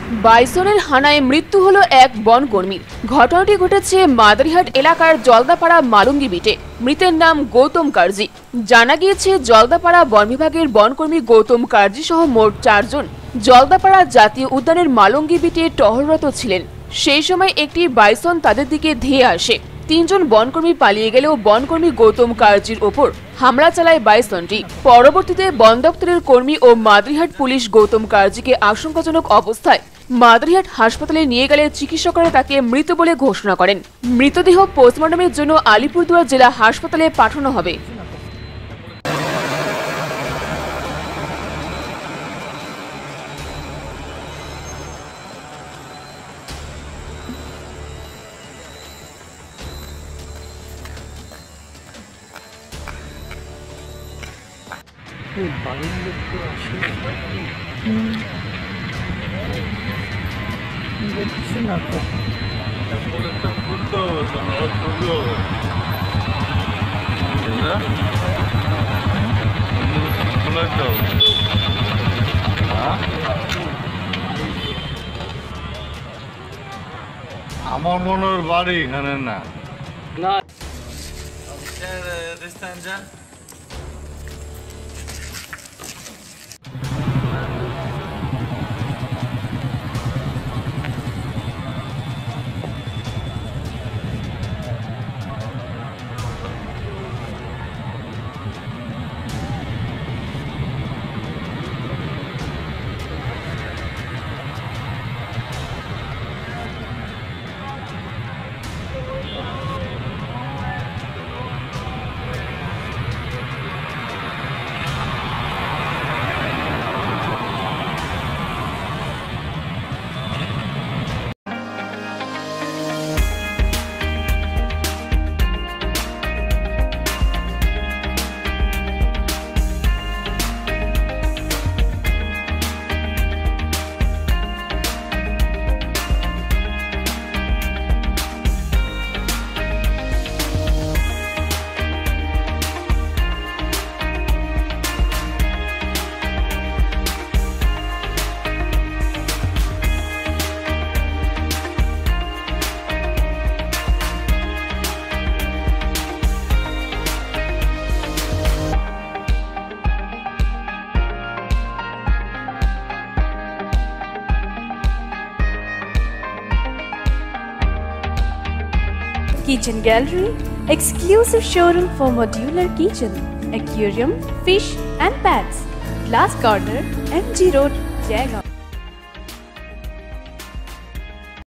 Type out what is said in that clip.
বাইসনের হানায় মৃত্যু হলো এক বনকর্মীর। ঘটনাটি ঘটেছে মাদারিহাট এলাকার জলদাপাড়া মালুঙ্গি বিটে। মৃতের নাম গৌতম কার্জি। জানা গিয়েছে জলদাপাড়া বন বিভাগের বনকর্মী গৌতম কার্জি সহ মোট 4 জন জলদাপাড়া জাতীয় উদ্যানের মালুঙ্গি বিটে টহলরত ছিলেন। সেই সময় একটি বাইসন তাদের দিকে ধেয়ে আসে। 3 জন বনকর্মী পালিয়ে গেলেও বনকর্মী গৌতম কার্জির ওপর হামলা চালায় বাইসনটি। পরবর্তীতে বন দপ্তরের কর্মী ও মাদারিহাট পুলিশ গৌতম কার্জিকে আশঙ্কাজনক অবস্থায় মাদারিহাট হাসপাতালে নিয়ে গেলে চিকিৎসকরা তাকে মৃত বলে ঘোষণা করেন। মৃতদেহ পোস্টমর্টমের জন্য আলিপুরদুয়ার জেলা হাসপাতালে পাঠানো হবে। আমার মনের বাড়ি এখানে না। Kitchen Gallery, exclusive showroom for modular kitchen, aquarium, fish and pets. Glass Corner, MG Road, Jaigaon.